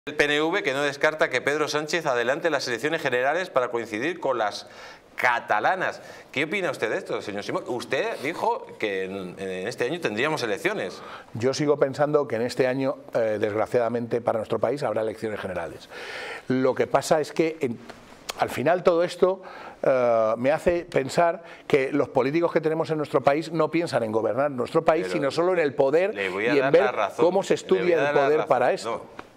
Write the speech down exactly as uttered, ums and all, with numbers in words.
El P N V, que no descarta que Pedro Sánchez adelante las elecciones generales para coincidir con las catalanas. ¿Qué opina usted de esto, señor Simón? Usted dijo que en, en este año tendríamos elecciones. Yo sigo pensando que en este año, eh, desgraciadamente para nuestro país, habrá elecciones generales. Lo que pasa es que en, al final todo esto uh, me hace pensar que los políticos que tenemos en nuestro país no piensan en gobernar nuestro país, Pero sino solo en el poder y en ver cómo se estudia el poder para esto. No.